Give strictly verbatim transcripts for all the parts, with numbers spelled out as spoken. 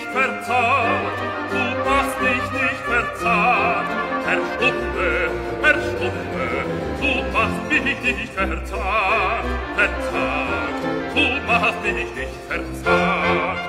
nicht verzagt, du machst mich nicht verzagt. Verstumme, verstumme, du machst mich nicht verzagt, verzagt, du machst mich nicht verzagt.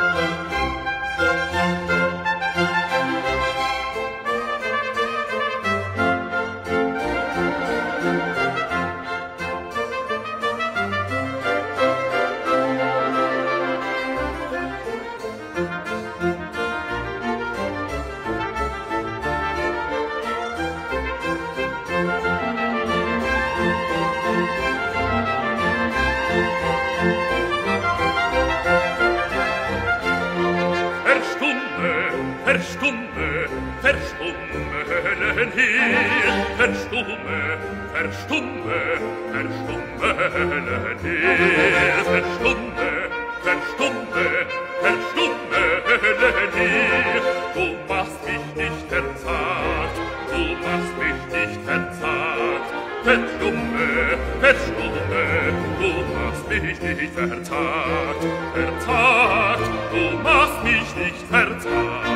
Verstumme, verstumme, Höllenheer, verstumme, verstumme, verstumme, Höllenheer, verstumme, verstumme, verstumme, Höllenheer, du machst mich nicht verzagt, du machst mich nicht verzagt, verstumme, verstumme, du machst mich nicht verzagt, verzagt, du machst mich nicht verzagt.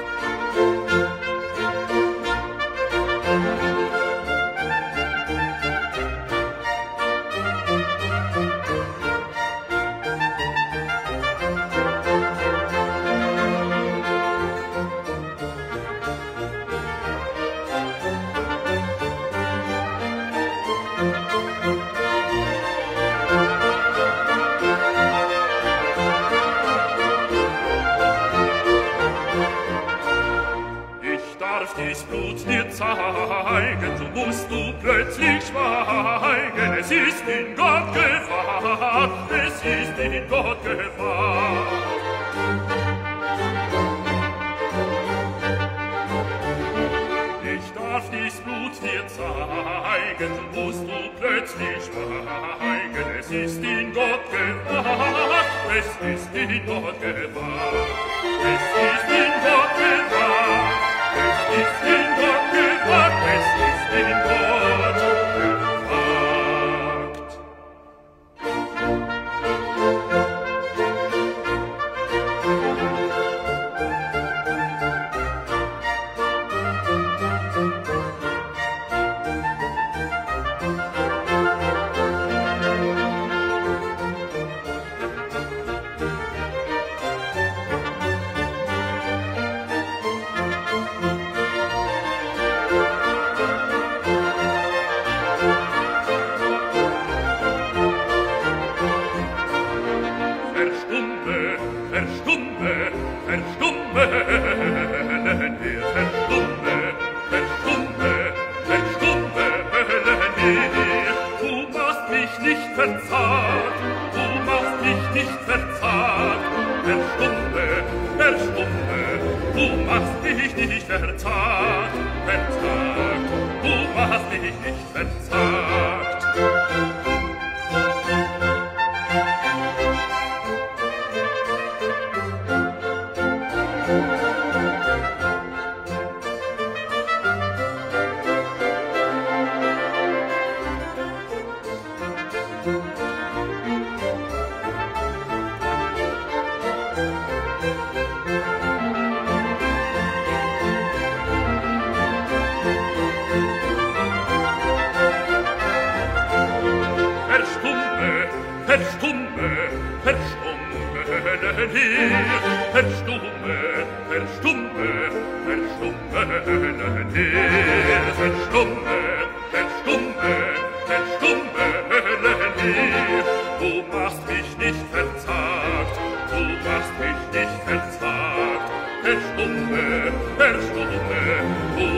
Dies Blut dir zeigen, so musst du plötzlich schweigen. Es ist in Gott Gefahr, es ist in Gott Gefahr. Ich darf dies Blut dir zeigen, so musst du plötzlich schweigen. Es ist in Gott Gefahr, es ist in Gott Gefahr, es ist in Gott Gefahr. Es ist in Gott gewagt, es ist in Gott gewagt.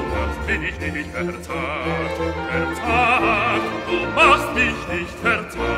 Verzagt, verzagt, du machst mich nicht verzagt.